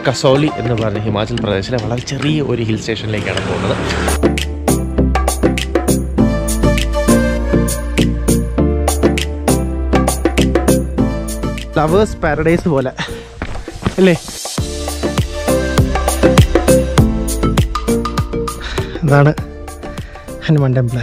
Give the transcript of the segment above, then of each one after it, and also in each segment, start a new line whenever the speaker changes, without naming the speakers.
കസോലി എന്ന് പറഞ്ഞ ഹിമാചൽ പ്രദേശിലെ വളരെ ചെറിയ ഒരു ഹിൽ സ്റ്റേഷനിലേക്കാണ് പോകുന്നത്. ഫ്ലവേഴ്സ് പാരഡൈസ് പോലെ അല്ലേ? ഇതാണ് ഹനുമാൻ ടെമ്പിൾ,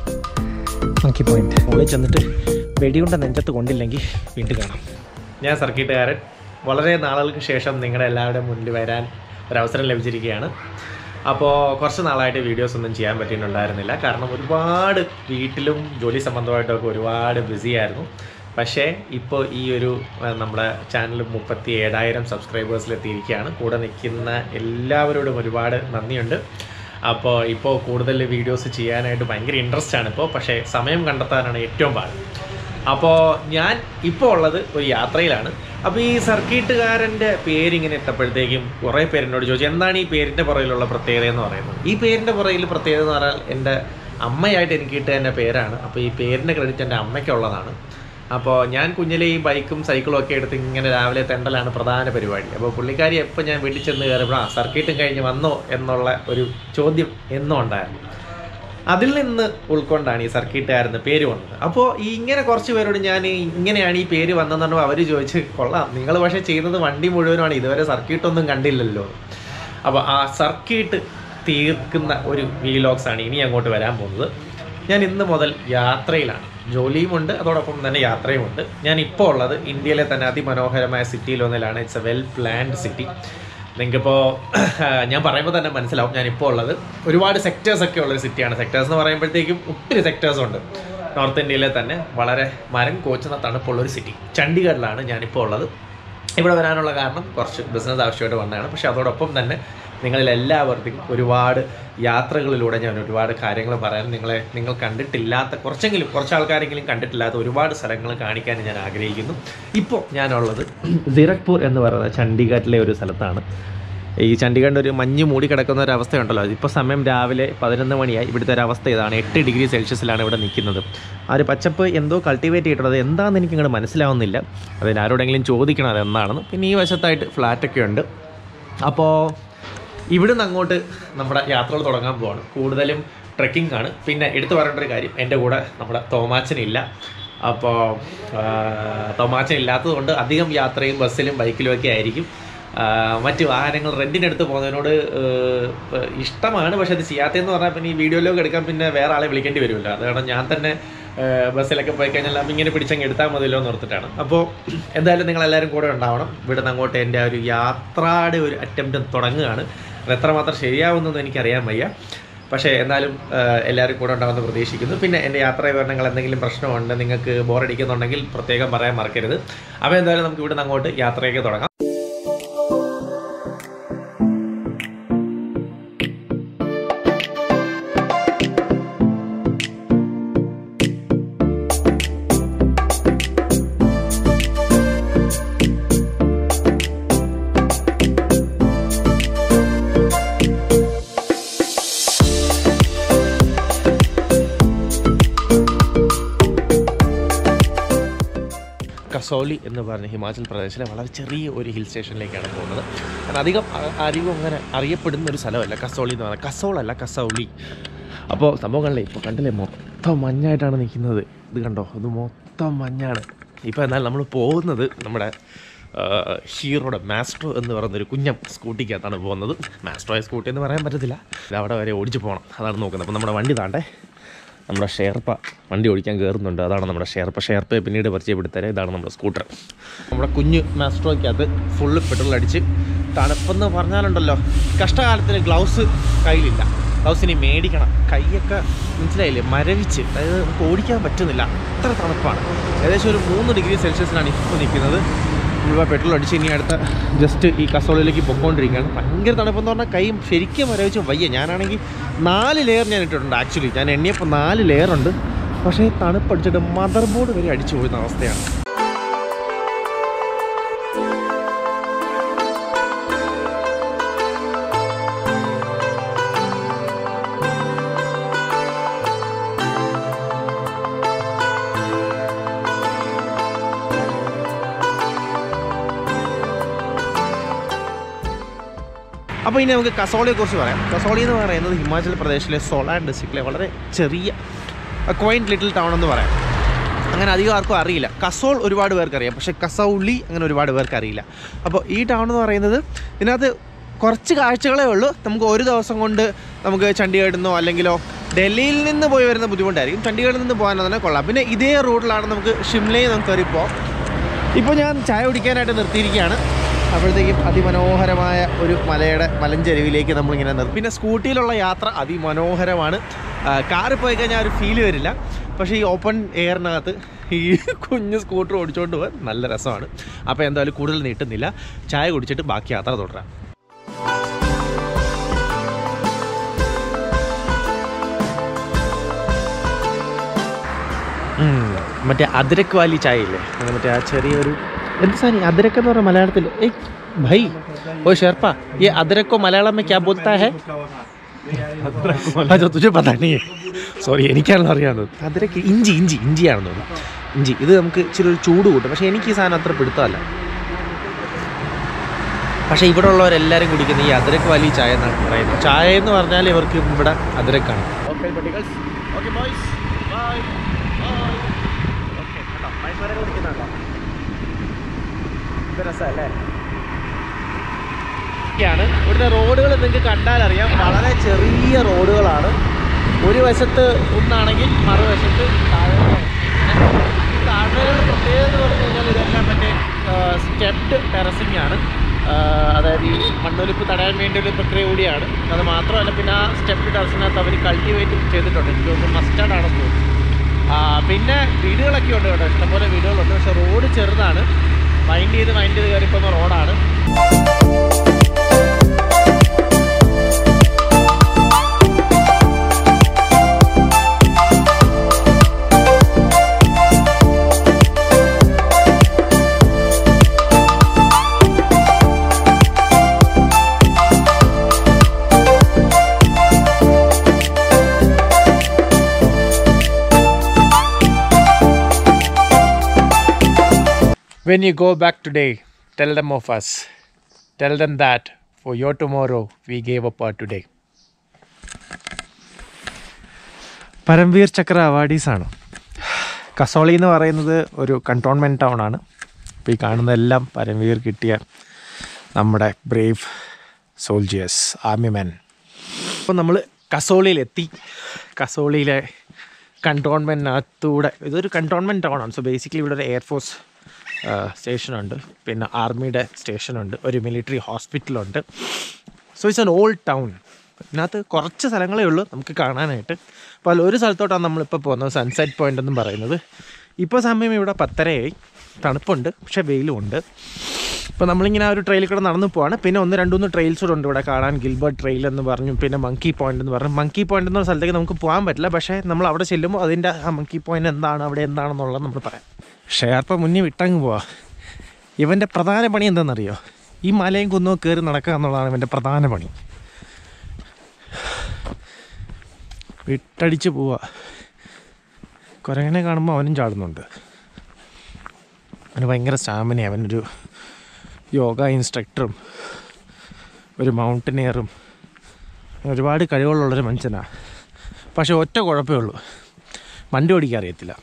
മങ്കി പോയിന്റ്. മുകളിൽ ചെന്നിട്ട് വെടിയുണ്ട നെഞ്ചത്ത് കൊണ്ടില്ലെങ്കിൽ വീണ്ടും കാണാം. ഞാൻ സർക്കിട്ടുകാരൻ. വളരെ നാളുകൾക്ക് ശേഷം നിങ്ങളുടെ എല്ലാവരുടെയും മുന്നിൽ വരാൻ ഒരവസരം ലഭിച്ചിരിക്കുകയാണ്. അപ്പോൾ കുറച്ച് നാളായിട്ട് വീഡിയോസ് ഒന്നും ചെയ്യാൻ പറ്റിയിട്ടുണ്ടായിരുന്നില്ല. കാരണം ഒരുപാട് വീട്ടിലും ജോലി സംബന്ധമായിട്ടൊക്കെ ഒരുപാട് ബിസി ആയിരുന്നു. പക്ഷേ ഇപ്പോൾ ഈ ഒരു നമ്മുടെ ചാനൽ 37,000 സബ്സ്ക്രൈബേഴ്സിലെത്തിയിരിക്കുകയാണ്. കൂടെ നിൽക്കുന്ന എല്ലാവരോടും ഒരുപാട് നന്ദിയുണ്ട്. അപ്പോൾ ഇപ്പോൾ കൂടുതൽ വീഡിയോസ് ചെയ്യാനായിട്ട് ഭയങ്കര ഇൻട്രസ്റ്റ് ആണ് ഇപ്പോൾ. പക്ഷേ സമയം കണ്ടെത്താനാണ് ഏറ്റവും പാട്. അപ്പോൾ ഞാൻ ഇപ്പോൾ ഉള്ളത് ഒരു യാത്രയിലാണ്. അപ്പോൾ ഈ സർക്കിട്ടുകാരൻ്റെ പേരിങ്ങനെ ഇട്ടപ്പോഴത്തേക്കും കുറേ പേരെന്നോട് ചോദിച്ചു എന്താണ് ഈ പേരിൻ്റെ പുറകിലുള്ള പ്രത്യേകത എന്ന് പറയുന്നത്. ഈ പേരിൻ്റെ പുറകിൽ പ്രത്യേകത എന്ന് പറഞ്ഞാൽ എൻ്റെ അമ്മയായിട്ട് എനിക്ക് കിട്ടിയ എൻ്റെ പേരാണ്. അപ്പോൾ ഈ പേരിൻ്റെ ക്രെഡിറ്റ് എൻ്റെ അമ്മയ്ക്കുള്ളതാണ്. അപ്പോൾ ഞാൻ കുഞ്ഞിലെ ഈ ബൈക്കും സൈക്കിളും ഒക്കെ എടുത്ത് ഇങ്ങനെ രാവിലെ തെണ്ടലാണ് പ്രധാന പരിപാടി. അപ്പോൾ പുള്ളിക്കാരി എപ്പോൾ ഞാൻ വീട്ടിൽ ചെന്ന് കയറുമ്പോൾ സർക്കിട്ടും കഴിഞ്ഞ് വന്നോ എന്നുള്ള ഒരു ചോദ്യം എന്നും ഉണ്ടായിരുന്നു. അതിൽ നിന്ന് ഉൾക്കൊണ്ടാണ് ഈ സർക്കിട്ടുകാരെന്ന് പേര് വന്നത്. അപ്പോൾ ഇങ്ങനെ കുറച്ച് പേരോട് ഞാൻ ഇങ്ങനെയാണ് ഈ പേര് വന്നതെന്ന് പറഞ്ഞപ്പോൾ അവർ ചോദിച്ച് കൊള്ളാം, നിങ്ങൾ പക്ഷേ ചെയ്യുന്നത് വണ്ടി മുഴുവനുമാണ്, ഇതുവരെ സർക്കിട്ടൊന്നും കണ്ടില്ലല്ലോ. അപ്പോൾ ആ സർക്കിട്ട് തീർക്കുന്ന ഒരു വീലോഗ്സാണ് ഇനി അങ്ങോട്ട് വരാൻ പോകുന്നത്. ഞാൻ ഇന്ന് മുതൽ യാത്രയിലാണ്. ജോലിയുമുണ്ട്, അതോടൊപ്പം തന്നെ യാത്രയുമുണ്ട്. ഞാനിപ്പോൾ ഉള്ളത് ഇന്ത്യയിലെ തന്നെ അതിമനോഹരമായ സിറ്റിയിലൊന്നിലാണ്. It's a well planned city. നിങ്ങൾക്കിപ്പോൾ ഞാൻ പറയുമ്പോൾ തന്നെ മനസ്സിലാവും ഞാനിപ്പോൾ ഉള്ളത് ഒരുപാട് സെക്ടേഴ്സൊക്കെ ഉള്ളൊരു സിറ്റിയാണ്. സെക്ടേഴ്സ് എന്ന് പറയുമ്പോഴത്തേക്കും ഒത്തിരി സെക്ടേഴ്സുണ്ട്. നോർത്ത് ഇന്ത്യയിലെ തന്നെ വളരെ മരം കോച്ചുന്ന തണുപ്പുള്ളൊരു സിറ്റി ചണ്ഡീഗഡിലാണ് ഞാനിപ്പോൾ ഉള്ളത്. ഇവിടെ വരാനുള്ള കാരണം കുറച്ച് ബിസിനസ് ആവശ്യമായിട്ട് വന്നതാണ്. പക്ഷേ അതോടൊപ്പം തന്നെ നിങ്ങളിലെല്ലാവർക്കും ഒരുപാട് യാത്രകളിലൂടെ ഞാൻ ഒരുപാട് കാര്യങ്ങൾ പറയാൻ നിങ്ങൾ കണ്ടിട്ടില്ലാത്ത കുറച്ച് ആൾക്കാരെങ്കിലും കണ്ടിട്ടില്ലാത്ത ഒരുപാട് സ്ഥലങ്ങൾ കാണിക്കാൻ ഞാൻ ആഗ്രഹിക്കുന്നു. ഇപ്പോൾ ഞാനുള്ളത് സിറക്പൂർ എന്ന് പറയുന്ന ചണ്ഡീഗഡിലെ ഒരു സ്ഥലത്താണ്. ഈ ചണ്ഡീഗഡിൻ്റെ ഒരു മഞ്ഞ് മൂടി കിടക്കുന്ന ഒരു അവസ്ഥയുണ്ടല്ലോ. ഇപ്പോൾ സമയം രാവിലെ 11 മണിയായി. ഇവിടുത്തെ ഒരു അവസ്ഥ ഇതാണ്. 8 ഡിഗ്രി സെൽഷ്യസിലാണ് ഇവിടെ നിൽക്കുന്നത്. ആ ഒരു പച്ചപ്പ് എന്തോ കൾട്ടിവേറ്റ് ചെയ്തിട്ടുള്ളത് എന്താണെന്ന് എനിക്കിങ്ങോട്ട് മനസ്സിലാവുന്നില്ല. അതിന് ആരോടെങ്കിലും ചോദിക്കണം അതെന്താണെന്ന്. പിന്നെ ഈ വശത്തായിട്ട് ഫ്ലാറ്റൊക്കെ ഉണ്ട്. അപ്പോൾ ഇവിടുന്ന് അങ്ങോട്ട് നമ്മുടെ യാത്രകൾ തുടങ്ങാൻ പോവാണ്. കൂടുതലും ട്രെക്കിംഗ് ആണ്. പിന്നെ എടുത്തു പറയേണ്ട ഒരു കാര്യം, എൻ്റെ കൂടെ നമ്മുടെ തോമാച്ചനില്ല. അപ്പോൾ തോമാച്ചൻ ഇല്ലാത്തതുകൊണ്ട് അധികം യാത്രയും ബസ്സിലും ബൈക്കിലും ഒക്കെ ആയിരിക്കും. മറ്റ് വാഹനങ്ങൾ റെൻറ്റിനെടുത്ത് പോകുന്നതിനോട് ഇഷ്ടമാണ്. പക്ഷെ അത് ചെയ്യാത്തതെന്ന് പറഞ്ഞാൽ പിന്നെ ഈ വീഡിയോയിലൊക്കെ എടുക്കാൻ പിന്നെ വേറെ ആളെ വിളിക്കേണ്ടി വരുമല്ലോ. അത് കാരണം ഞാൻ തന്നെ ബസ്സിലൊക്കെ പോയി കഴിഞ്ഞാൽ ഇങ്ങനെ പിടിച്ചങ്ങ് എടുത്താൽ മതിയല്ലോ എന്ന് ഓർത്തിട്ടാണ്. അപ്പോൾ എന്തായാലും നിങ്ങളെല്ലാവരും കൂടെ ഉണ്ടാവണം. ഇവിടുന്ന് അങ്ങോട്ട് എൻ്റെ ഒരു യാത്രയുടെ ഒരു അറ്റംപ്റ്റ് തുടങ്ങുകയാണ്. അത് എത്രമാത്രം ശരിയാവുന്നതെന്ന് എനിക്കറിയാൻ വയ്യ. പക്ഷേ എന്നാലും എല്ലാവരും കൂടെ ഉണ്ടാകുമെന്ന് പ്രതീക്ഷിക്കുന്നു. പിന്നെ എൻ്റെ യാത്രാ വിവരണങ്ങൾ എന്തെങ്കിലും പ്രശ്നമുണ്ട്, നിങ്ങൾക്ക് ബോറടിക്കുന്നുണ്ടെങ്കിൽ പ്രത്യേകം പറയാൻ മറക്കരുത്. അപ്പോൾ എന്തായാലും നമുക്ക് ഇവിടുന്ന് അങ്ങോട്ട് യാത്രയൊക്കെ തുടങ്ങാം. കസോലി എന്ന് പറഞ്ഞ ഹിമാചൽ പ്രദേശിലെ വളരെ ചെറിയ ഒരു ഹിൽ സ്റ്റേഷനിലേക്കാണ് പോകുന്നത്. കാരണം അധികം ആരും അങ്ങനെ അറിയപ്പെടുന്ന ഒരു സ്ഥലമല്ല കസോളി എന്ന് പറഞ്ഞാൽ. കസോളല്ല, കസൗളി. അപ്പോൾ സംഭവങ്ങളിലെ ഇപ്പോൾ കണ്ടില്ലേ മൊത്തം മഞ്ഞായിട്ടാണ് നിൽക്കുന്നത്. ഇത് കണ്ടോ, ഇത് മൊത്തം മഞ്ഞാണ്. ഇപ്പോൾ എന്നാൽ നമ്മൾ പോകുന്നത് നമ്മുടെ ഹീറോയുടെ മാസ്ട്രോ എന്ന് പറയുന്നൊരു കുഞ്ഞം സ്കൂട്ടിക്കകത്താണ് പോകുന്നത്. മാസ്ട്രോയെ സ്കൂട്ടി എന്ന് പറയാൻ പറ്റത്തില്ല, ഇത് അവിടെ വരെ ഓടിച്ച് പോകണം, അതാണ് നോക്കുന്നത്. അപ്പോൾ നമ്മുടെ വണ്ടി താണ്ടേ നമ്മുടെ ഷെയർപ്പ വണ്ടി ഓടിക്കാൻ കയറുന്നുണ്ട്. അതാണ് നമ്മുടെ ഷെയർപ്പയെ പിന്നീട് പരിചയപ്പെടുത്തരാം. ഇതാണ് നമ്മുടെ സ്കൂട്ടർ. നമ്മുടെ കുഞ്ഞ് മാസ്ട്രോയ്ക്കകത്ത് ഫുള്ള് പെട്രോൾ അടിച്ച് തണുപ്പെന്ന് പറഞ്ഞാലുണ്ടല്ലോ, കഷ്ടകാലത്തിന് ഗ്ലൗസ് കയ്യിലില്ല, ഗ്ലൗസ് ഇനി മേടിക്കണം. കൈയൊക്കെ മനസ്സിലായില്ലേ മരവിച്ച്, അതായത് നമുക്ക് ഓടിക്കാൻ പറ്റുന്നില്ല, അത്ര തണുപ്പാണ്. ഏകദേശം ഒരു 3 ഡിഗ്രി സെൽഷ്യസിലാണ് ഇപ്പോൾ നിൽക്കുന്നത്. നമ്മളിപ്പോൾ പെട്രോൾ അടിച്ച് ഇനി അടുത്ത ജസ്റ്റ് ഈ കസോളിലേക്ക് പൊയ്ക്കൊണ്ടിരിക്കുകയാണ്. ഭയങ്കര തണുപ്പെന്ന് പറഞ്ഞാൽ കൈ ശരിക്കും മരവിച്ച് വയ്യ. ഞാനാണെങ്കിൽ 4 ലെയർ ഞാൻ ഇട്ടിട്ടുണ്ട്. ആക്ച്വലി ഞാൻ എണ്ണിയപ്പോൾ 4 ലെയറുണ്ട്. പക്ഷേ തണുപ്പടിച്ചിട്ട് മദർ ബോർഡ് വരെ അടിച്ചു പോയിരുന്ന അവസ്ഥയാണ്. അപ്പോൾ ഇനി നമുക്ക് കസോളിയെക്കുറിച്ച് പറയാം. കസോളി എന്ന് പറയുന്നത് ഹിമാചൽ പ്രദേശിലെ സോളാൻ ഡിസ്ട്രിക്റ്റിലെ വളരെ ചെറിയ ക്വൈൻറ്റ് ലിറ്റിൽ ടൗൺ എന്ന് പറയാം. അങ്ങനെ അധികം ആർക്കും അറിയില്ല. കസോൾ ഒരുപാട് പേർക്കറിയാം, പക്ഷേ കസൗളി അങ്ങനെ ഒരുപാട് പേർക്ക് അറിയില്ല. അപ്പോൾ ഈ ടൗൺ എന്ന് പറയുന്നത് ഇതിനകത്ത് കുറച്ച് കാഴ്ചകളേ ഉള്ളൂ. നമുക്ക് ഒരു ദിവസം കൊണ്ട് നമുക്ക് ചണ്ഡീഗഡിൽ നിന്നോ അല്ലെങ്കിലോ ഡൽഹിയിൽ നിന്ന് പോയി വരുന്ന ബുദ്ധിമുട്ടായിരിക്കും. ചണ്ഡീഗഡിൽ നിന്ന് പോകാൻ തന്നെ കൊള്ളാം. പിന്നെ ഇതേ റൂട്ടിലാണ് നമുക്ക് ഷിംലയിൽ നമുക്ക് കയറിപ്പോൾ. ഇപ്പോൾ ഞാൻ ചായ കുടിക്കാനായിട്ട് നിർത്തിയിരിക്കുകയാണ്. അപ്പോഴത്തേക്കും അതിമനോഹരമായ ഒരു മലഞ്ചെരുവിലേക്ക് നമ്മളിങ്ങനെ നിർത്തി. പിന്നെ സ്കൂട്ടിയിലുള്ള യാത്ര അതിമനോഹരമാണ്. കാറിൽ പോയി കഴിഞ്ഞാൽ ഒരു ഫീൽ വരില്ല. പക്ഷേ ഈ ഓപ്പൺ എയറിനകത്ത് ഈ കുഞ്ഞ് സ്കൂട്ടർ ഓടിച്ചുകൊണ്ട് പോകാൻ നല്ല രസമാണ്. അപ്പോൾ എന്തായാലും കൂടുതൽ നീട്ടുന്നില്ല, ചായ കുടിച്ചിട്ട് ബാക്കി യാത്ര തുടരാം. മറ്റേ അദ്രക് വാലി ചായ ഇല്ലേ, അത് മറ്റേ ആ ചെറിയൊരു എന്ത് സാധനം അദ്രക് എന്ന് പറഞ്ഞാൽ മലയാളത്തിൽ ഭൈ ഓ ഷെർപ്പ ഈ അദ്രക്കോ മലയാളം में क्या बोलता है? അതെ തുझे पता नहीं है. സോറി, എനിക്കാണല്ലോ അറിയാവുന്നത്. അദ്രക്ക് ഇഞ്ചിയാണെന്ന് തോന്നുന്നു. ഇഞ്ചി ഇത് നമുക്ക് ഇച്ചിരി ഒരു ചൂട് കൂട്ടും. പക്ഷേ എനിക്ക് ഈ സാധനം അത്ര പിടുത്തമല്ല. പക്ഷേ ഇവിടെ ഉള്ളവരെല്ലാവരും കുടിക്കുന്ന ഈ അദ്രക് വാലി ചായ എന്നാണ് പറയുന്നത്. ചായ എന്ന് പറഞ്ഞാൽ ഇവർക്ക് ഇവിടെ അദ്രക്കാണ്. Okay boys, by. രസമല്ലേ? ഇവിടുത്തെ റോഡുകൾ നിങ്ങൾക്ക് കണ്ടാലറിയാം, വളരെ ചെറിയ റോഡുകളാണ്. ഒരു വശത്ത് ഒന്നാണെങ്കിൽ മറുവശത്ത് താഴ്വരകൾ പ്രത്യേകത എന്ന് പറഞ്ഞു കഴിഞ്ഞാൽ ഇതെല്ലാം മറ്റേ സ്റ്റെപ്ഡ് ടെറസിംഗ് ആണ്. അതായത് ഈ മണ്ണൊലിപ്പ് തടയാൻ വേണ്ടി ഒരു പ്രക്രിയ കൂടിയാണ്. അത് മാത്രമല്ല, പിന്നെ ആ സ്റ്റെപ്ഡ് ടെറസിനകത്ത് അവർ കൾട്ടിവേറ്റ് ചെയ്തിട്ടുണ്ട്. എനിക്ക് തോന്നുന്നു മസ്റ്റാർഡാണെന്ന് തോന്നുന്നു. പിന്നെ വീടുകളൊക്കെ ഉണ്ട് കേട്ടോ, ഇഷ്ടംപോലെ വീടുകളുണ്ട്. പക്ഷേ റോഡ് ചെറുതാണ്. മൈൻഡ് ചെയ്ത് കയറിപ്പോകുന്ന റോഡാണ്. When you go back today, tell them of us. Tell them that for your tomorrow, we gave up our today. Paramvir ചക്ര അവാർഡീസ് ആണ്. കസോളി എന്ന് പറയുന്നത് ഒരു കണ്ടോൺമെൻറ്റ് ടൗൺ ആണ്. ഇപ്പോൾ ഈ കാണുന്നതെല്ലാം പരംവീർ കിട്ടിയ നമ്മുടെ ബ്രേവ് സോൾജിയേഴ്സ്, ആർമി മെൻ. അപ്പോൾ നമ്മൾ കസോളിയിലെത്തി. കസോളിയിലെ കണ്ടോൺമെൻറ്റിനകത്തൂടെ, ഇതൊരു കണ്ടോൺമെൻറ്റ് ടൗൺ ആണ്. സോ ബേസിക്കലി ഇവിടെ ഒരു എയർഫോഴ്സ് സ്റ്റേഷനുണ്ട്, പിന്നെ ആർമിയുടെ സ്റ്റേഷനുണ്ട്, ഒരു മിലിറ്ററി ഹോസ്പിറ്റലുണ്ട്. So it's an old town. ഇതിനകത്ത് കുറച്ച് സ്ഥലങ്ങളേ ഉള്ളൂ നമുക്ക് കാണാനായിട്ട്. അപ്പോൾ ഒരു സ്ഥലത്തോട്ടാണ് നമ്മളിപ്പോൾ പോകുന്നത്, സൺസെറ്റ് പോയിൻ്റ് എന്നും പറയുന്നത്. ഇപ്പോൾ സമയം ഇവിടെ 10:30 തണുപ്പുണ്ട്, പക്ഷേ വെയിലുമുണ്ട്. ഇപ്പോൾ നമ്മളിങ്ങനെ ഒരു ട്രെയിലിൽ കൂടെ നടന്നു പോവാണ്. പിന്നെ 1-2 ട്രെയിൽസ് കൂടെ ഉണ്ട് ഇവിടെ കാണാൻ. ഗിൽബർട്ട് ട്രെയിൽ എന്ന് പറഞ്ഞു, പിന്നെ മങ്കി പോയിൻ്റ് എന്ന് പറഞ്ഞു. മങ്കി പോയിൻ്റ് എന്ന സ്ഥലത്തേക്ക് നമുക്ക് പോകാൻ പറ്റില്ല, പക്ഷേ നമ്മൾ അവിടെ ചെല്ലുമ്പോൾ അതിൻ്റെ ആ മങ്കി പോയിൻ്റ് എന്താണ്, അവിടെ എന്താണെന്നുള്ളത് നമ്മൾ പറയാം. ഷെയർപ്പ മുന്നേ വിട്ടങ്ങ് പോവാ. ഇവൻ്റെ പ്രധാന പണി എന്താണെന്നറിയോ? ഈ മലയും കുന്നവും കയറി നടക്കുക എന്നുള്ളതാണ് ഇവൻ്റെ പ്രധാന പണി. വിട്ടടിച്ച് പോവാ. കുരങ്ങനെ കാണുമ്പോൾ അവനും ചാടുന്നുണ്ട്. അവന് ഭയങ്കര സ്റ്റാമിനയാണ്. അവനൊരു യോഗ ഇൻസ്ട്രക്ടറും ഒരു മൗണ്ടനിയറും ഒരുപാട് കഴിവുകളുള്ളൊരു മനുഷ്യനാണ്. പക്ഷേ ഒറ്റ കുഴപ്പമേ ഉള്ളൂ, വണ്ടി ഓടിക്കാൻ അറിയത്തില്ല.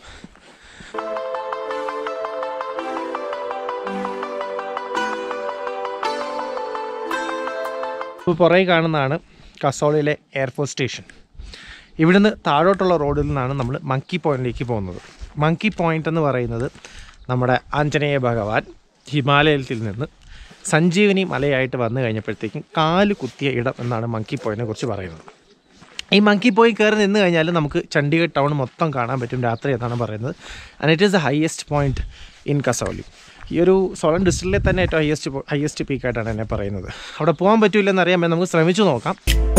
ഇപ്പോൾ പുറകെ കാണുന്നതാണ് കസോളിലെ എയർഫോഴ്സ് സ്റ്റേഷൻ. ഇവിടുന്ന് താഴോട്ടുള്ള റോഡിൽ നിന്നാണ് നമ്മൾ മങ്കി പോയിൻറ്റിലേക്ക് പോകുന്നത്. മങ്കി പോയിൻ്റ് എന്ന് പറയുന്നത് നമ്മുടെ ആഞ്ജനേയ ഭഗവാൻ ഹിമാലയത്തിൽ നിന്ന് സഞ്ജീവനി മലയായിട്ട് വന്നു കഴിഞ്ഞപ്പോഴത്തേക്കും കാല് കുത്തിയ ഇടം എന്നാണ് മങ്കി പോയിൻറ്റിനെ കുറിച്ച് പറയുന്നത്. ഈ മങ്കി പോയിൻ്റ് കയറി നിന്ന് കഴിഞ്ഞാൽ നമുക്ക് ചണ്ഡീഗഡ് ടൗൺ മൊത്തം കാണാൻ പറ്റും രാത്രി എന്നാണ് പറയുന്നത്. And it is the highest point in Kasauli. ഈ ഒരു സോളൻ ഡിസ്ട്രിക്റ്റിലെ തന്നെ ഏറ്റവും ഹയസ്റ്റ് പീക്കായിട്ടാണ് എന്നെ പറയുന്നത്. അവിടെ പോകാൻ പറ്റില്ലെന്ന് അറിയാൻ നമുക്ക് ശ്രമിച്ചു നോക്കാം.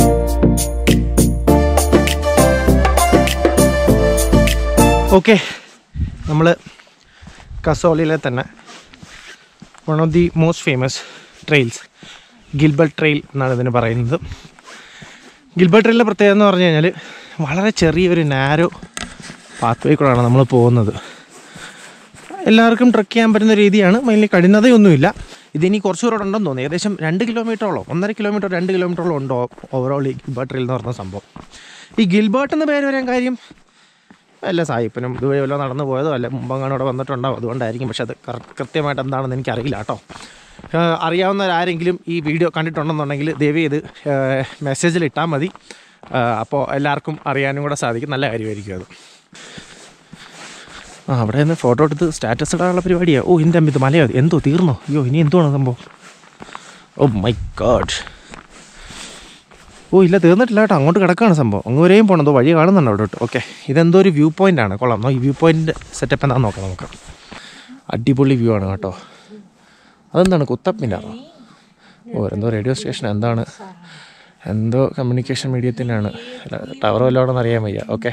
ഓക്കെ, നമ്മൾ കസോളിയിലെ തന്നെ one of the most famous trails Gilbert trail എന്നാണ് ഇതിന് പറയുന്നത്. ഗിൽബർട്ട് ട്രെയിലിൻ്റെ പ്രത്യേകത എന്ന് പറഞ്ഞു കഴിഞ്ഞാൽ വളരെ ചെറിയൊരു നാരോ പാത്വേ കൂടെയാണ് നമ്മൾ പോകുന്നത്. എല്ലാവർക്കും ട്രക്ക് ചെയ്യാൻ പറ്റുന്ന രീതിയാണ്, മെയിൻലി കഠിനതയൊന്നുമില്ല. ഇതിനി കുറച്ച് ദൂരം ഉണ്ടെന്ന് തോന്നുന്നു. ഏകദേശം 2 കിലോമീറ്ററോളം 1.5 കിലോമീറ്റർ 2 കിലോമീറ്ററോളം ഉണ്ടോ ഓവറോൾ ഈ ഗിൽബർട്ട് ട്രെയിൽ എന്ന് പറഞ്ഞ സംഭവം. ഈ ഗിൽബർട്ട് എന്ന പേര് വരാൻ കാര്യം അല്ല സായിപ്പനും ഇതുവഴി വല്ലതും നടന്നു പോയതോ അല്ല മുമ്പങ്ങാനും അവിടെ വന്നിട്ടുണ്ടാവും, അതുകൊണ്ടായിരിക്കും. പക്ഷെ അത് കൃത്യമായിട്ട് എന്താണെന്ന് എനിക്കറിയില്ല കേട്ടോ. അറിയാവുന്നവരാരെങ്കിലും ഈ വീഡിയോ കണ്ടിട്ടുണ്ടെന്നുണ്ടെങ്കിൽ ദയവ് ചെയ്ത് മെസ്സേജിൽ ഇട്ടാൽ മതി. അപ്പോൾ എല്ലാവർക്കും അറിയാനും കൂടെ സാധിക്കും. നല്ല കാര്യമായിരിക്കും അത്. അവിടെ നിന്ന് ഫോട്ടോ എടുത്ത് സ്റ്റാറ്റസ് ഇടാനുള്ള പരിപാടിയാണ്. ഓ എൻ്റെ അമ്മിത് മലയോ എന്തോ തീർന്നോ? അയ്യോ ഇനി എന്തുവാണ് സംഭവം? Oh my God. ഓ ഇല്ല തീർന്നിട്ടില്ല കേട്ടോ, അങ്ങോട്ട് കിടക്കുകയാണ് സംഭവം. അങ്ങ് വരെയും പോകണം. എന്തോ വഴി കാണുന്നുണ്ട് അവിടെ തൊട്ട്. ഓക്കെ, ഇതെന്തോ ഒരു വ്യൂ പോയിൻ്റാണ്. കൊള്ളാം. ഈ വ്യൂ പോയിൻ്റ് സെറ്റപ്പ് എന്താണെന്ന് നോക്കാം നമുക്ക്. അടിപൊളി വ്യൂ ആണ് കേട്ടോ. അതെന്താണ് കുത്തപ്പിനാണോ? ഓ എന്തോ റേഡിയോ സ്റ്റേഷൻ എന്താണ്, എന്തോ കമ്മ്യൂണിക്കേഷൻ മീഡിയത്തിനാണ്. ടവർ വല്ലതും അറിയാൻ വയ്യ. Okay,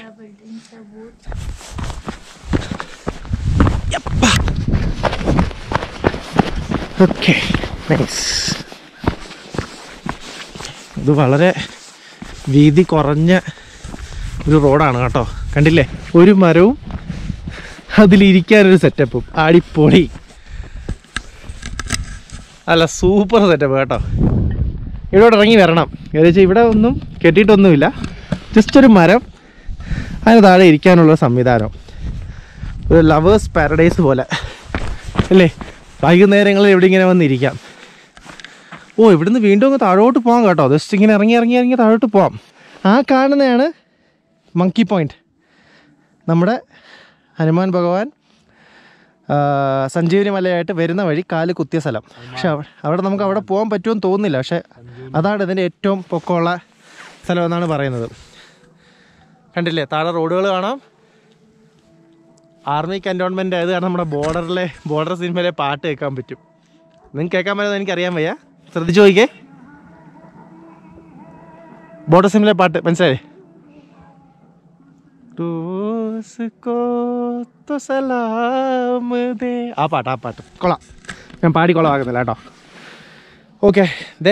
okay nice. ഇത് വളരെ വീതി കുറഞ്ഞ ഒരു റോഡാണ് കേട്ടോ. കണ്ടില്ലേ, ഒരു മരവും അതിലിരിക്കാനൊരു സെറ്റപ്പും. ആടിപ്പൊളി. അല്ല സൂപ്പർ സെറ്റപ്പ് കേട്ടോ. ഇവിടെ ഇറങ്ങി വരണം. ഏകദേശം ഇവിടെ ഒന്നും കെട്ടിയിട്ടൊന്നുമില്ല, ജസ്റ്റ് ഒരു മരം, അതിന് താഴെ ഇരിക്കാനുള്ള സംവിധാനം. ഒരു ലവേഴ്സ് പാരഡൈസ് പോലെ അല്ലേ. വൈകുന്നേരങ്ങളിൽ എവിടെ ഇങ്ങനെ വന്നിരിക്കാം. ഓ ഇവിടുന്ന് വീണ്ടും അങ്ങ് താഴോട്ട് പോകാം കേട്ടോ. ജസ്റ്റ് ഇങ്ങനെ ഇറങ്ങി താഴോട്ട് പോകാം. ആ കാണുന്നതാണ് മങ്കി പോയിൻ്റ്. നമ്മുടെ ഹനുമാൻ ഭഗവാൻ സഞ്ജീവനി മലയായിട്ട് വരുന്ന വഴി കാല് കുത്തിയ സ്ഥലം. പക്ഷെ അവിടെ നമുക്ക് അവിടെ പോകാൻ പറ്റുമെന്ന് തോന്നുന്നില്ല. പക്ഷെ അതാണ് ഇതിൻ്റെ ഏറ്റവും പൊക്കമുള്ള സ്ഥലം എന്നാണ് പറയുന്നത്. കണ്ടില്ലേ, താഴെ റോഡുകൾ കാണാം. ആർമി കൻ്റോൺമെൻ്റ് ആയത് കാരണം നമ്മുടെ ബോർഡർ സിനിമയിലെ പാട്ട് കേൾക്കാൻ പറ്റും. നിങ്ങൾക്ക് കേൾക്കാൻ പറ്റുമെന്ന് എനിക്കറിയാൻ വയ്യ, ശ്രദ്ധിച്ചു നോക്കിക്കേ. ബോർഡർ സിനിമയിലെ പാട്ട് മനസ്സിലായേ? ആ പാട്ട് കൊള്ളാം. ഞാൻ പാടി കൊള്ളമാകുന്നില്ല കേട്ടോ. ഓക്കെ,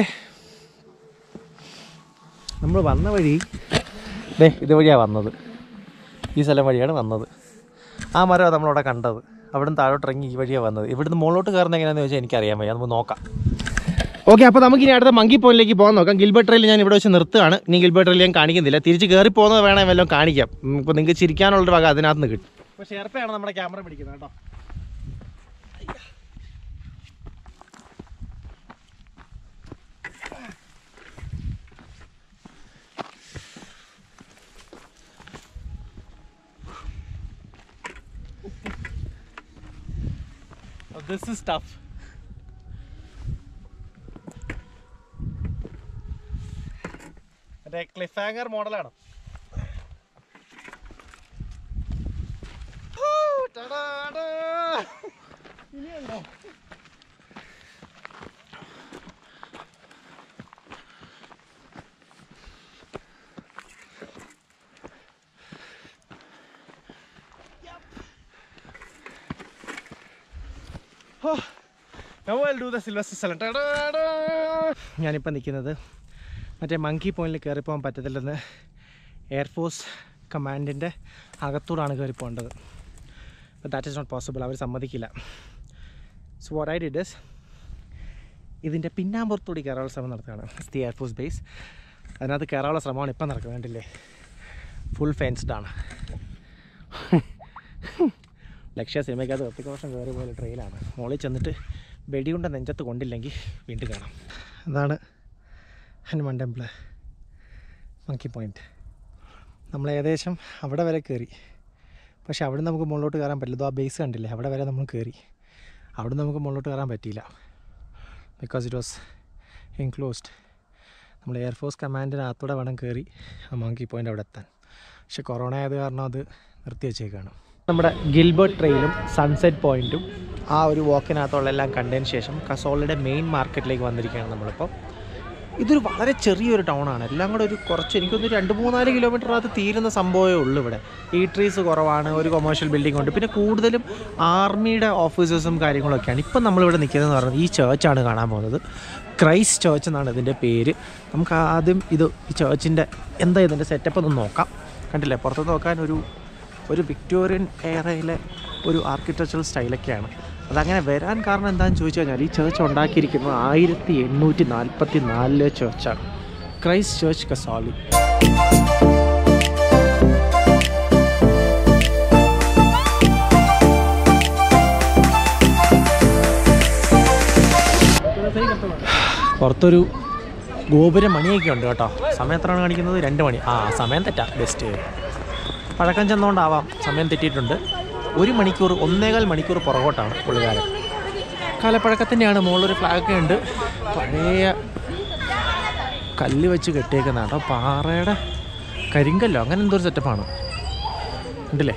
നമ്മൾ വന്ന വഴി ഇതുവഴിയാണ് വന്നത്. ഈ സ്ഥലം വഴിയാണ് വന്നത്. ആ മരം നമ്മളവിടെ കണ്ടത്. അവിടുന്ന് താഴോട്ട് ഇറങ്ങി ഈ വഴിയാണ് വന്നത്. ഇവിടുന്ന് മുകളിലോട്ട് കയറുന്ന എങ്ങനെയാണെന്ന് ചോദിച്ചാൽ എനിക്കറിയാൻ വയ്യ, നമുക്ക് നോക്കാം. ഓക്കെ, അപ്പോൾ നമുക്കിനി അടുത്ത മങ്കി പോയിന്റിലേക്ക് പോകാൻ നോക്കാം. ഗിൽബർട്ട് ട്രെയിൽ ഞാൻ ഇവിടെ വെച്ച് നിർത്തുകയാണ്. ഇനി ഗിൽബർട്ട് ട്രെയിൽ ഞാൻ കാണിക്കുന്നില്ല. തിരിച്ച് കയറി പോകുന്നത് വേണം വല്ലതും കാണിക്കാം. ഇപ്പോൾ നിങ്ങൾക്ക് ചിരിക്കാനുള്ളൊരു വക അതിനകത്ത് നിന്ന് കിട്ടും. അപ്പോൾ ഷെർപ്പയാണ് നമ്മുടെ ക്യാമറ പിടിക്കുന്നത് കേട്ടോ. This is tough. മറ്റേ ക്ലിഫ് ഹാങ്ങർ മോഡലാണ്. ഇനിയുണ്ടോ? ഞാനിപ്പോൾ നിൽക്കുന്നത് മറ്റേ മങ്കി പോയിന്റിൽ കയറിപ്പോകാൻ പറ്റത്തില്ലെന്ന് എയർഫോഴ്സ് കമാൻഡിൻ്റെ അകത്തൂടാണ് കയറിപ്പോകേണ്ടത്. But that is not possible. അവർ സമ്മതിക്കില്ല. So what I did is ഇതിൻ്റെ പിന്നാമ്പുറത്തൂടി കയറാനുള്ള ശ്രമം നടത്തുകയാണ്. It's the air force base. അതിനകത്ത് കയറാനുള്ള ശ്രമമാണ് ഇപ്പം നടക്കുന്നത്. കണ്ടില്ലേ, ഫുൾ ഫെൻസ്ഡാണ്. ലക്ഷ്യ സിനിമയ്ക്കകത്ത് ഒത്തിരി കയറി പോലെ ട്രെയിലാണ്. മുകളിൽ ചെന്നിട്ട് വെടിയുണ്ട നെഞ്ചത്ത് കൊണ്ടില്ലെങ്കിൽ വീണ്ടും കാണാം. അതാണ് ഹനുമാൻ ടെമ്പിൾ മങ്കി പോയിൻ്റ്. നമ്മൾ ഏകദേശം അവിടെ വരെ കയറി. പക്ഷെ അവിടെ നമുക്ക് മുകളിലോട്ട് കയറാൻ പറ്റില്ല. ആ ബേസ് കണ്ടില്ലേ, അവിടെ വരെ നമ്മൾ കയറി. അവിടെ നമുക്ക് മുകളിലോട്ട് കയറാൻ പറ്റിയില്ല. Because it was enclosed. നമ്മൾ എയർഫോഴ്സ് കമാൻഡിനകത്തൂടെ വേണം കയറി ആ മങ്കി പോയിൻ്റ് അവിടെ എത്താൻ. പക്ഷെ കൊറോണ ആയത് കാരണം അത് നിർത്തി വെച്ചേക്കാണ്. നമ്മുടെ ഗിൽബർട്ട് ട്രെയിലും സൺസെറ്റ് പോയിൻറ്റും ആ ഒരു വാക്കിനകത്തുള്ള എല്ലാം കണ്ടതിന് ശേഷം കസോളയുടെ മെയിൻ മാർക്കറ്റിലേക്ക് വന്നിരിക്കുകയാണ് നമ്മളിപ്പോൾ. ഇതൊരു വളരെ ചെറിയൊരു ടൗണാണ്. എല്ലാം കൂടെ ഒരു കുറച്ച് എനിക്കൊന്ന് 2-3-4 കിലോമീറ്ററിനകത്ത് തീരുന്ന സംഭവമേ ഉള്ളൂ. ഇവിടെ ഈട്രീസ് കുറവാണ്, ഒരു കൊമേഴ്ഷ്യൽ ബിൽഡിംഗ് ഉണ്ട്, പിന്നെ കൂടുതലും ആർമിയുടെ ഓഫീസേഴ്സും കാര്യങ്ങളൊക്കെയാണ്. ഇപ്പം നമ്മളിവിടെ നിൽക്കുന്നതെന്ന് പറഞ്ഞാൽ ഈ ചേർച്ചാണ് കാണാൻ പോകുന്നത്. ക്രൈസ്റ്റ് ചേർച്ച് എന്നാണ് ഇതിൻ്റെ പേര്. നമുക്ക് ആദ്യം ഈ ചേർച്ചിൻ്റെ എന്താ ഇതിൻ്റെ സെറ്റപ്പ് ഒന്ന് നോക്കാം. കണ്ടില്ലേ, പുറത്ത് നോക്കാൻ ഒരു ഒരു വിക്ടോറിയൻ എറയിലെ ഒരു ആർക്കിടെക്ചറൽ സ്റ്റൈലൊക്കെയാണ്. അതങ്ങനെ വരാൻ കാരണം എന്താണെന്ന് ചോദിച്ചു കഴിഞ്ഞാൽ ഈ ചർച്ച് ഉണ്ടാക്കിയിരിക്കുന്നത് 1844 ചർച്ചാണ്, ക്രൈസ്റ്റ് ചർച്ച് കസോളി. പുറത്തൊരു ഗോപുര മണിയൊക്കെ ഉണ്ട് കേട്ടോ. സമയം എത്രയാണ് കാണിക്കുന്നത്? 2 മണി. സമയം തെറ്റാ, ബെസ്റ്റ്. പഴക്കം ചെന്നുകൊണ്ടാവാം സമയം തെറ്റിയിട്ടുണ്ട്. 1 മണിക്കൂർ 1.25 മണിക്കൂർ പുറകോട്ടാണ് പുള്ളിക്കാരൻ. കാലപ്പഴക്കത്തിൻ്റെയാണ്. മുകളിലൊരു ഫ്ലാഗൊക്കെ ഉണ്ട്. പഴയ കല്ല് വെച്ച് കെട്ടിയേക്കുന്നതാണ് കേട്ടോ. പാറയുടെ കരിങ്കല്ലോ അങ്ങനെ എന്തോ ഒരു സെറ്റപ്പാണ്. ഉണ്ടല്ലേ?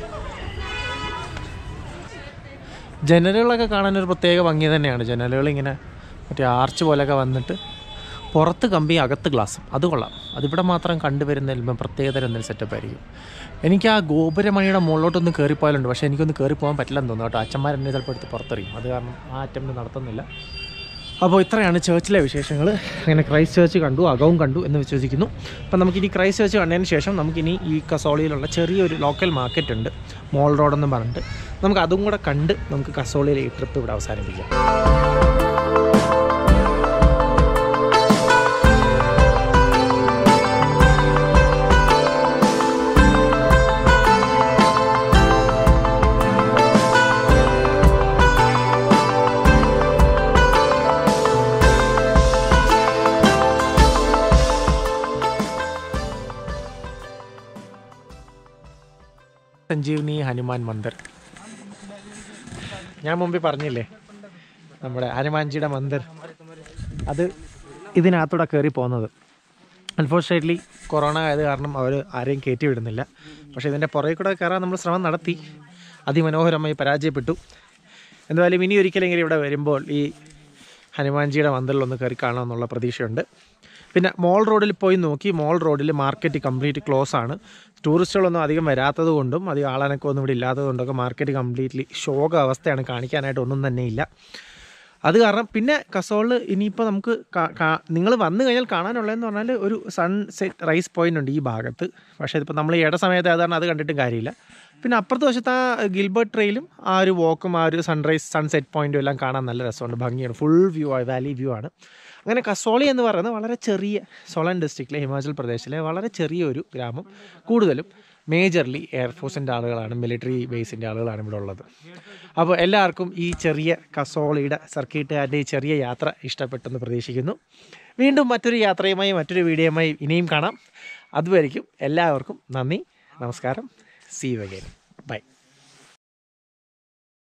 ജനലുകളൊക്കെ കാണാനൊരു പ്രത്യേക ഭംഗി തന്നെയാണ്. ജനലുകളിങ്ങനെ മറ്റേ ആർച്ച് പോലെയൊക്കെ വന്നിട്ട് പുറത്ത് കമ്പി അകത്ത് ഗ്ലാസും, അത് കൊള്ളാം. അതിവിടെ മാത്രം കണ്ടുവരുന്ന പ്രത്യേകതരം എന്തെങ്കിലും സെറ്റപ്പ് ആയിരിക്കും. എനിക്ക് ആ ഗോപുരമണിയുടെ മുകളിലോട്ടൊന്ന് കയറിപ്പോയാലുണ്ട്, പക്ഷേ എനിക്കൊന്ന് കയറിപ്പോകാൻ പറ്റില്ലെന്ന് തോന്നുന്നു കേട്ടോ. അച്ഛന്മാരെന്നെ ചിലപ്പോൾ എടുത്ത് പുറത്തെറിയും. അത് കാരണം ആ അറ്റംപ്റ്റ് നടത്തുന്നില്ല. അപ്പോൾ ഇത്രയാണ് ചേർച്ചിലെ വിശേഷങ്ങൾ. അങ്ങനെ ക്രൈസ്റ്റ് ചർച്ച് കണ്ടു, അകവും കണ്ടു എന്ന് വിശ്വസിക്കുന്നു. അപ്പം നമുക്കിനി ക്രൈസ്റ്റ് ചർച്ച് കണ്ടതിന് ശേഷം നമുക്കിനി ഈ കസോളിയിലുള്ള ചെറിയൊരു ലോക്കൽ മാർക്കറ്റ് ഉണ്ട്, മോൾ റോഡെന്ന് പറഞ്ഞിട്ട്. നമുക്ക് അതും കൂടെ കണ്ട് നമുക്ക് കസോളിയിലെ ഈ ട്രിപ്പ് ഇവിടെ അവസാനിപ്പിക്കാം. സഞ്ജീവനി ഹനുമാൻ മന്ദിർ. ഞാൻ മുമ്പേ പറഞ്ഞില്ലേ നമ്മുടെ ഹനുമാൻജിയുടെ മന്ദിർ, അത് ഇതിനകത്തൂടെ കയറി പോകുന്നത്. അൺഫോർച്യുനേറ്റ്ലി കൊറോണ ആയത് കാരണം അവർ ആരെയും കയറ്റി വിടുന്നില്ല. പക്ഷേ ഇതിൻ്റെ പുറകെ കൂടെ കയറാൻ നമ്മൾ ശ്രമം നടത്തി, അതിമനോഹരമായി പരാജയപ്പെട്ടു. എന്തായാലും ഇനി ഒരിക്കലെങ്കിലും ഇവിടെ വരുമ്പോൾ ഈ ഹനുമാൻജിയുടെ മന്ദിറിലൊന്ന് കയറി കാണാമെന്നുള്ള പ്രതീക്ഷയുണ്ട്. പിന്നെ മോൾ റോഡിൽ പോയി നോക്കി. മോൾ റോഡിൽ മാർക്കറ്റ് കംപ്ലീറ്റ് ക്ലോസ് ആണ്. ടൂറിസ്റ്റുകളൊന്നും അധികം വരാത്തത് കൊണ്ടും അധികം ആളനക്കൊന്നും ഇവിടെ ഇല്ലാത്തത് കൊണ്ടൊക്കെ മാർക്കറ്റ് കംപ്ലീറ്റ്ലി ശോക അവസ്ഥയാണ്. കാണിക്കാനായിട്ട് ഒന്നും തന്നെ ഇല്ല. അത് കാരണം പിന്നെ കസോളിൽ ഇനിയിപ്പോൾ നമുക്ക് നിങ്ങൾ വന്നു കഴിഞ്ഞാൽ കാണാനുള്ളതെന്ന് പറഞ്ഞാൽ ഒരു സൺസെറ്റ് റൈസ് പോയിൻ്റ് ഉണ്ട് ഈ ഭാഗത്ത്. പക്ഷേ ഇതിപ്പോൾ നമ്മൾ ഈ സമയത്ത് അതാണ്, അത് കണ്ടിട്ടും കാര്യമില്ല. പിന്നെ അപ്പുറത്തെ വശത്ത് ആ ഗിൽബർട്ട് ട്രെയിലും ആ ഒരു വോക്കും ആ ഒരു സൺസെറ്റ് പോയിൻറ്റും എല്ലാം കാണാൻ നല്ല രസമുണ്ട്, ഭംഗിയാണ്. ഫുൾ വ്യൂ വാലി വ്യൂ ആണ്. അങ്ങനെ കസോളി എന്ന് പറയുന്നത് വളരെ ചെറിയ സോളൻ ഡിസ്ട്രിക്റ്റിലെ ഹിമാചൽ പ്രദേശിലെ വളരെ ചെറിയൊരു ഗ്രാമം. കൂടുതലും മേജർലി എയർഫോഴ്സിൻ്റെ ആളുകളാണ്, മിലിറ്ററി ബേസിൻ്റെ ആളുകളാണ് ഇവിടെ ഉള്ളത്. അപ്പോൾ എല്ലാവർക്കും ഈ ചെറിയ കസോളിയുടെ സർക്കിട്ടുകാരുടെ ഈ ചെറിയ യാത്ര ഇഷ്ടപ്പെട്ടെന്ന് പ്രതീക്ഷിക്കുന്നു. വീണ്ടും മറ്റൊരു യാത്രയുമായി മറ്റൊരു വീഡിയോയുമായി ഇനിയും കാണാം. അതുവരെയ്ക്കും എല്ലാവർക്കും നന്ദി, നമസ്കാരം. See you again. Bye.